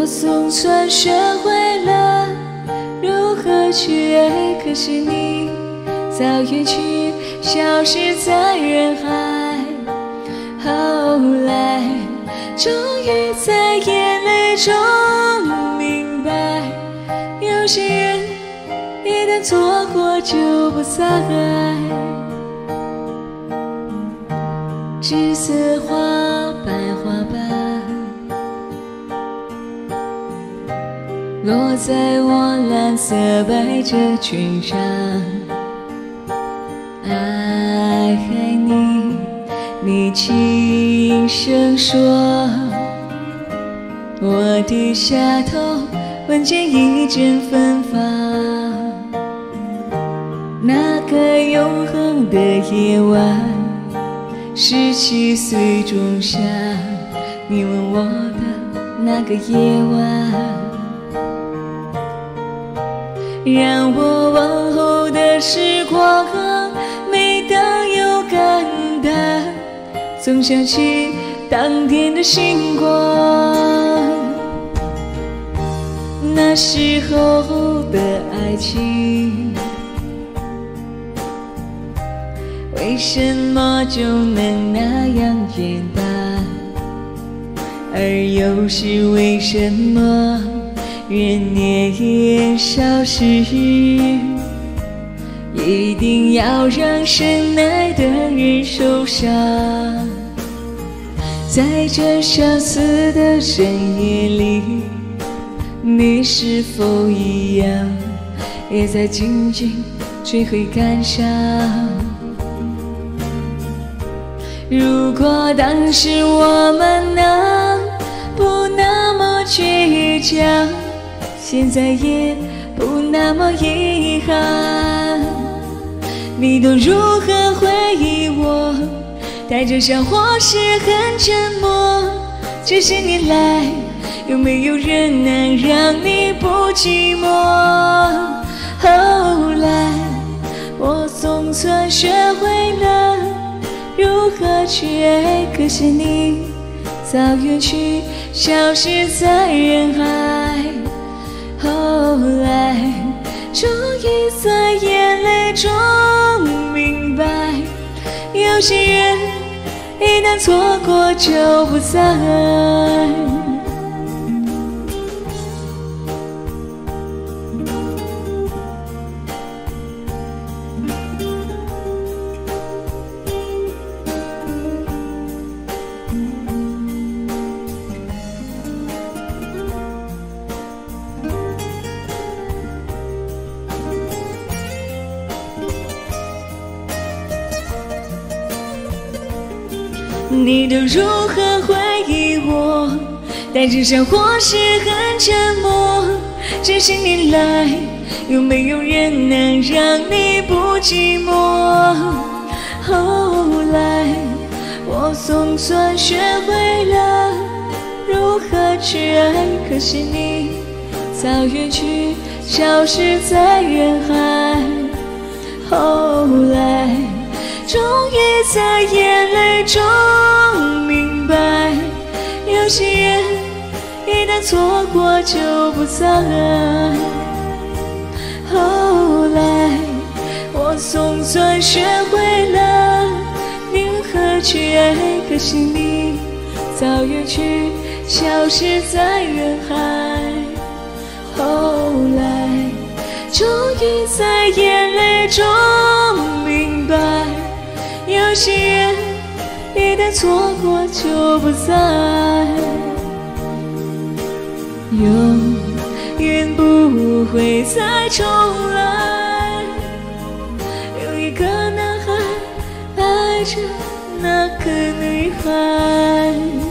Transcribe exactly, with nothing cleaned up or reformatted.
总算学会了如何去爱，可是你早远去，消失在人海。后来终于在眼泪中明白，有些人一旦错过就不再。栀子花白花瓣落在我蓝色百褶裙上，爱你，你轻声说。我低下头，闻见一阵芬芳。那个永恒的夜晚，十七岁仲夏，你吻我的那个夜晚，让我往后的时光每当有感叹，总想起当天的星光。那时候的爱情，为什么就能那样简单？而又是为什么人年少时一定要让深爱的人受伤？在这相似的深夜里，你是否一样，也在静静追悔感伤？如果当时我们能不那么倔强，现在也不那么遗憾。你都如何回忆我？带着笑或是很沉默。这些年来，有没有人能让你不寂寞？后来，我总算学会了如何去爱，可是你早远去，消失在人海。后来，终于在眼泪中明白，有些人一旦错过就不再。你都如何回忆我？带着笑或是很沉默。这些年来，有没有人能让你不寂寞？后来，我总算学会了如何去爱，可是你早远去，消失在人海。后来，终于在眼泪中明白，有些人一旦错过就不再。后来，我总算学会了如何去爱，可是你早远去，消失在人海。后来，终于在眼泪中明白，有些人一旦错过就不再，永远不会再重来。有一个男孩爱着那个女孩。